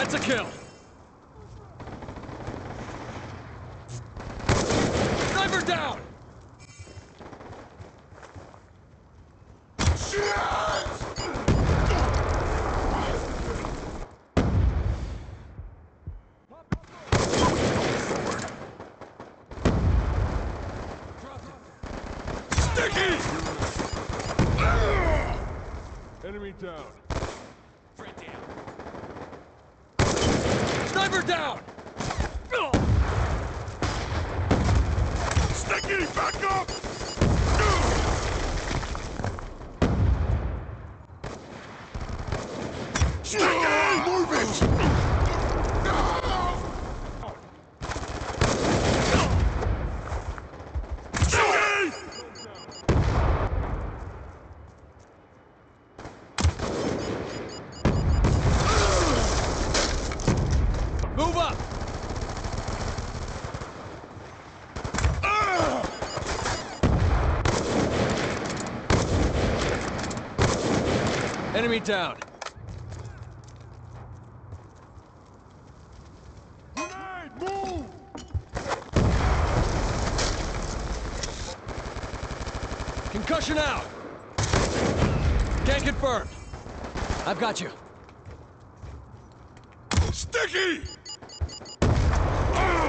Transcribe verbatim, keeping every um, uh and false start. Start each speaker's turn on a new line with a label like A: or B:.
A: That's a kill! Sniper down!
B: Sticky! Enemy down.
A: Friend down. Sniper down!
B: Sticky, back up! Sticky, move it!
A: Move up! Enemy down.
B: Grenade, move!
A: Concussion out! Gang confirmed. I've got you.
B: Sticky! Ah!